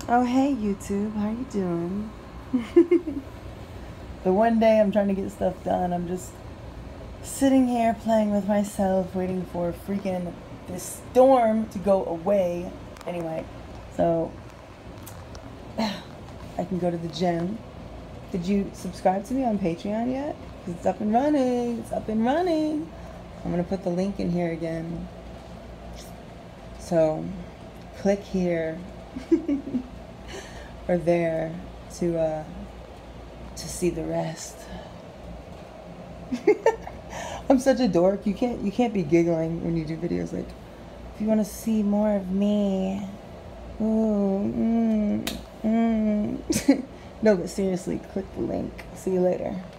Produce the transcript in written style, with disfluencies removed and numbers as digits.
Oh, hey YouTube, how you doing? The one day I'm trying to get stuff done, I'm just sitting here playing with myself, waiting for freaking this storm to go away. Anyway, so I can go to the gym. Did you subscribe to me on Patreon yet? 'Cause it's up and running. It's up and running. I'm gonna put the link in here again. So click here or there to see the rest. I'm such a dork. You can't be giggling when you do videos like, if you want to see more of me. Ooh, No, but seriously, click the link. See you later.